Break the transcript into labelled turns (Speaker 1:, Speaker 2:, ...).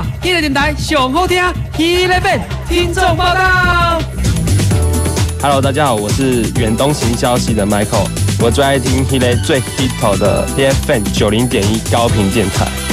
Speaker 1: 嘛，迄个电台上好听，迄个变听众报道。
Speaker 2: Hello， 大家好，我是远东行销系的 Michael， 我最爱听迄个最 hit 的 TFM 90.1高频电台。